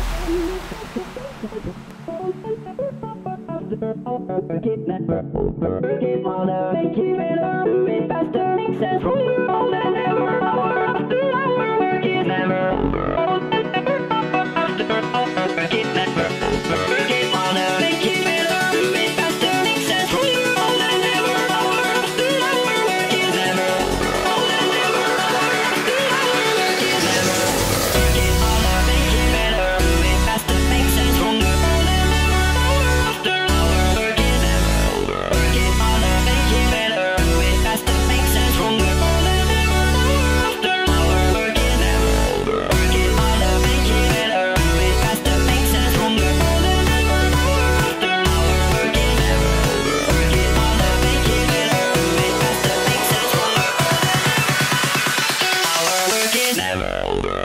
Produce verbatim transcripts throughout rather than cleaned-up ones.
Get never over. Get wanna make it better. Do it faster. Makes sense. More than ever. Hour after hour. Work is never over. After hour. Work is never over. Get wanna make it better. Do it faster. Makes sense. More than ever. Hour after hour. Work is never over. More than ever. Hour after hour. Work is never over. Get wanna make it better. Do it faster. Makes sense. More than ever. Hour after hour. Work is never over. Get wanna make it better. Do it faster. Makes sense. More than ever. Hour after hour. Work is never over. Get wanna make it better. Do it faster. Makes sense. More than ever. Hour after hour. Work is never over. Get wanna make it better. Do it faster. Makes sense. More than ever. Hour. Work is never over.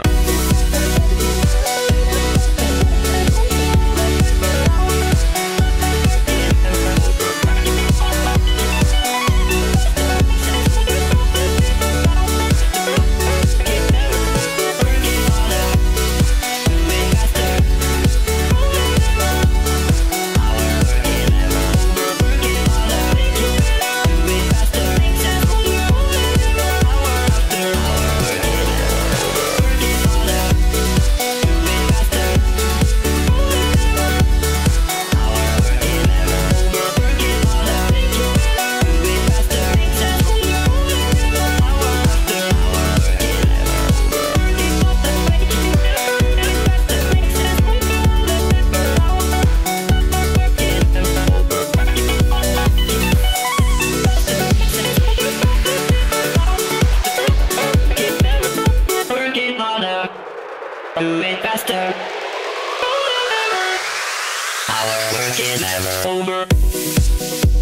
Do it faster. Our work is never over.